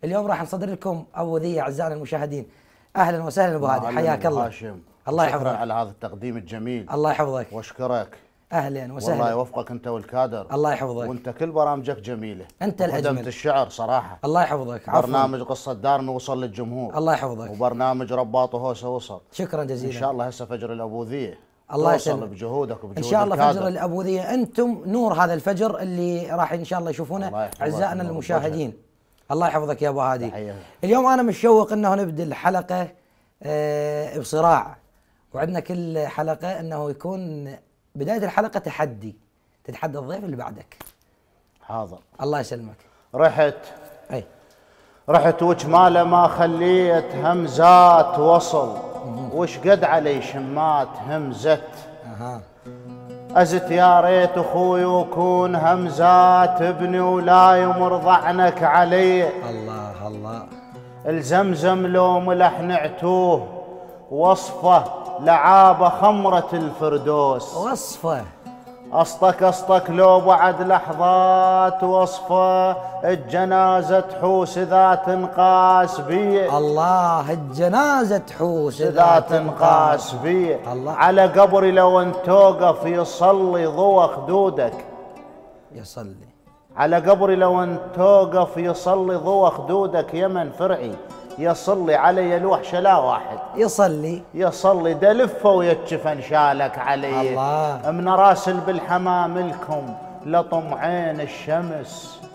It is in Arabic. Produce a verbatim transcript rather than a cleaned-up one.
اليوم راح نصدر لكم ابو ذي اعزائنا المشاهدين. اهلا وسهلا ابو هادي، حياك الله. هاشم، الله شكرا يحفظك على هذا التقديم الجميل. الله يحفظك واشكرك. اهلا وسهلا. والله يوفقك انت والكادر. الله يحفظك. وانت كل برامجك جميله. انت الاجمل. خدمت الشعر صراحه. الله يحفظك. عفوا. برنامج قصه دارنا وصل للجمهور. الله يحفظك. وبرنامج رباط وهوسه وصل. شكرا جزيلا. ان شاء الله هسه فجر الابوذيه الله توصل يسلمك بجهودك وبجهود ان شاء الله. الكادر. فجر الابوذيه انتم نور هذا الفجر اللي راح ان شاء الله يشوفونه اعزائنا المشاهدين. الله يحفظك يا ابو هادي. تحية. اليوم انا متشوق انه نبدا الحلقه آه بصراع، وعندنا كل حلقه انه يكون بدايه الحلقه تحدي، تتحدى الضيف اللي بعدك. حاضر. الله يسلمك. رحت اي رحت وجماله ما خليت همزات وصل، وش قد علي شمات همزت. اها أزت يا ريت أخوي وكون همزات ابني ولا يمر ضعنك علي. الله الله. الزمزم لو ملح نعتوه وصفه لعابة خمرة الفردوس. وصفه أصطك أصطك لو بعد لحظات وصفه الجنازة تحوس ذات تنقاس بيه. الله الجنازة تحوس ذا تنقاس بيه. على قبري لو انت توقف يصلي ضوى خدودك. يصلي على قبري لو انت توقف يصلي ضوى خدودك. يمن فرعي يصلي علي الوحشة لا واحد يصلي يصلي دلفه ويتشفن شالك علي. الله. من راسل بالحمام لكم لطم عين الشمس